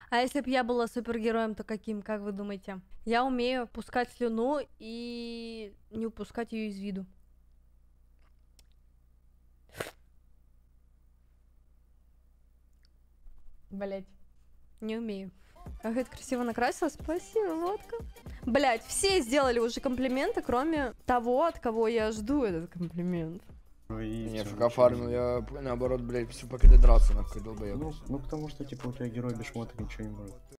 А если бы я была супергероем, то каким, как вы думаете? Я умею пускать слюну и не упускать ее из виду. Блять, не умею. Ах, это красиво накрасилась. Спасибо, водка. Блять, все сделали уже комплименты, кроме того, от кого я жду этот комплимент. Не, ФК фармил, я наоборот, блять, все покидать драться, нахуй, долбоёб. Ну, потому что, типа, у тебя герой без шмоток ничего не может.